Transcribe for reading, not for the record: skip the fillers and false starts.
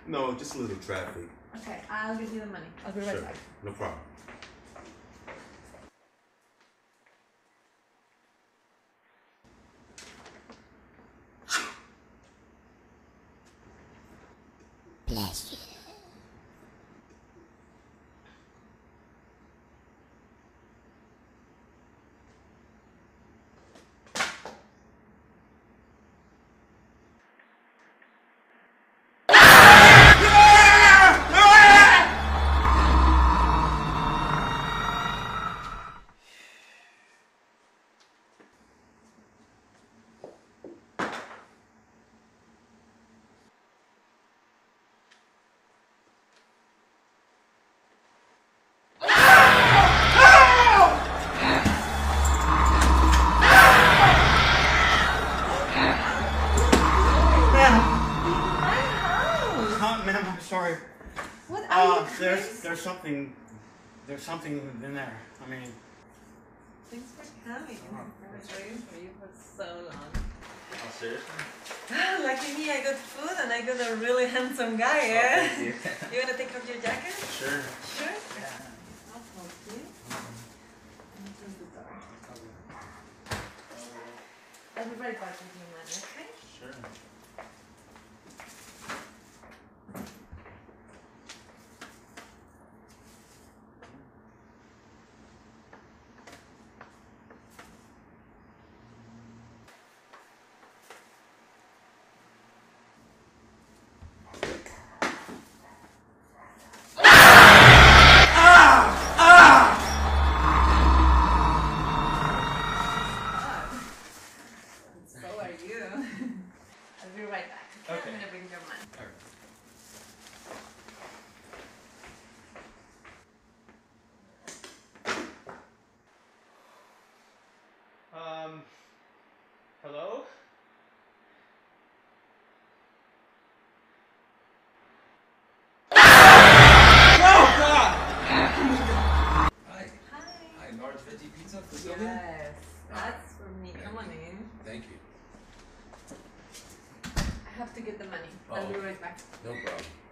No, just a little traffic. Okay, I'll give you the money. I'll be right Sure, back. no problem. Bless you. Ma'am, I'm sorry. What are you There's something in there. I mean, Thanks for coming. I've been waiting for you for so long. oh, seriously? Lucky me, I got food and I got a really handsome guy, eh? Thank you. You wanna take off your jacket? Sure. Sure? Yeah. I'll help you. Open the door. I'll be right back with your money, okay? Sure. So are you. I'll be right back. Okay. I'm gonna bring your money. All right. Hello? Oh, God! Hi. Hi. Hi, large veggie pizza for Sylvia? Yes, that's for me. Come on in. Thank you. I have to get the money. Oh. I'll be right back. No problem.